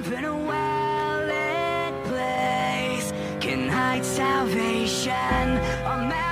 deep in a well-lit place can hide salvation.